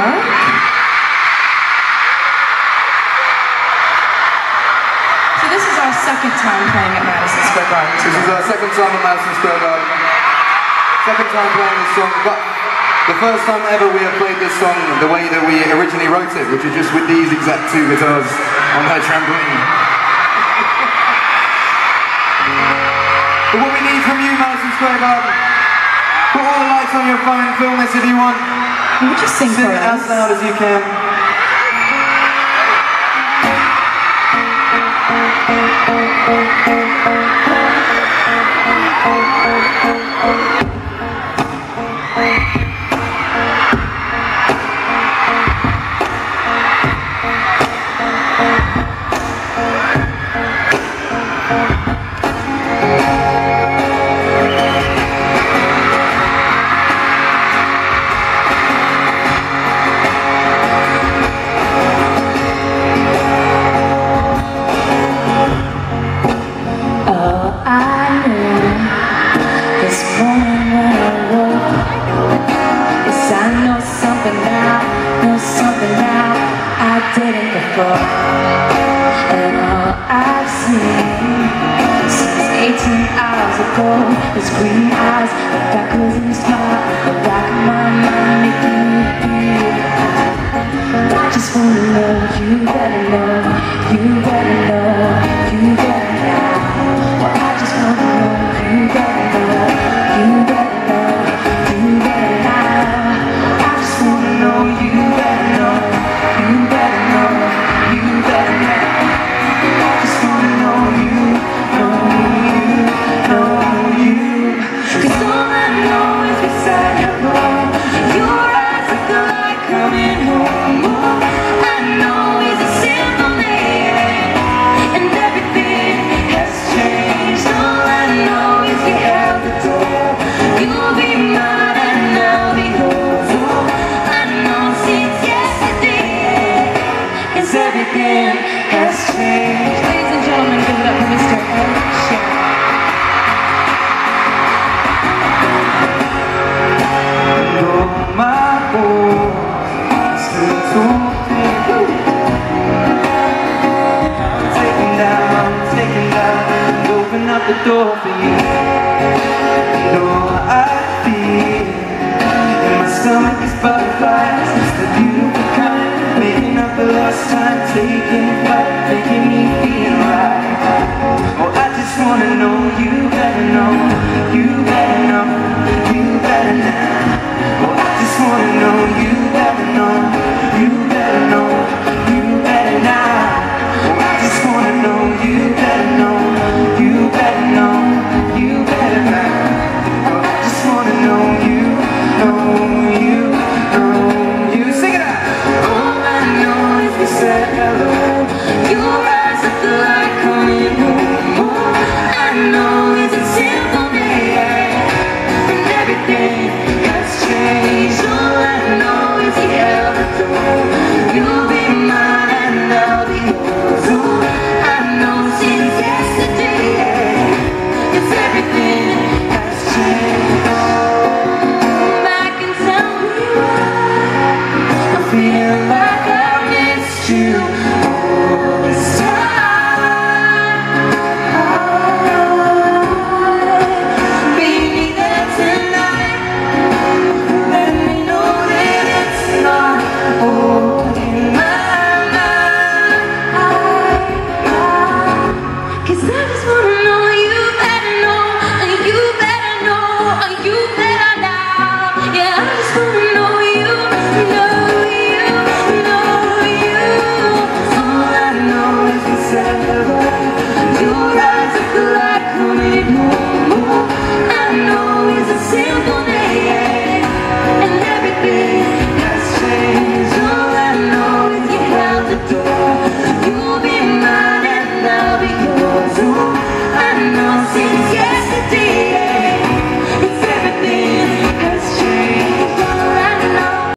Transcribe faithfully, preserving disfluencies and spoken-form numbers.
Park. So this is our second time playing at Madison Square Garden. This is our second time at Madison Square Garden. Second time playing this song, but the first time ever we have played this song the way that we originally wrote it, which is just with these exact two guitars on her trampoline. But what we need from you, Madison Square Garden, put all the lights on your phone, film this if you want. Can you just sing Sing for it us? as loud as you can. And all I've seen since eighteen hours ago is green eyes, a backwards and smile, the back of my mind making me feel. I just wanna know, you better know, you better know, you better know. Well, I just wanna know, you better know, you better know, you better know. I just wanna know, you better know, you better know. You better know. I just wanna know you, know you, know you. 'Cause all I know is beside your door, your eyes look like coming home. All I know is a simple name, and everything has changed. All I know is you held the door. You'll be mine and I'll be yours. All I know since yesterday is everything has changed. Ladies and gentlemen, give it up for Mister Ed Sheeran. You're my boy, still talking. Taking down, taking down, open up the door for you. And all I feel in my stomach is butterflies. It's the beautiful kind, making up the lost time, taking flight, making me feel right. Oh, I just wanna know, you better know, you better know, you better now. Oh, I just wanna know, you better know, you better know, you better now. Oh, I just wanna know, you better know, you better know, you better now. Oh, I just wanna know, you know, you know, you sing it out. All I know is we said hello. Your eyes look like coming home. All I know is a simple day, and everything has changed. All I know is you held the door. You'll be mine and I'll be yours. All I know since yesterday is everything has changed. Back and tell me why I feel like I missed you all this time. Be there tonight. Let me know that it's not over.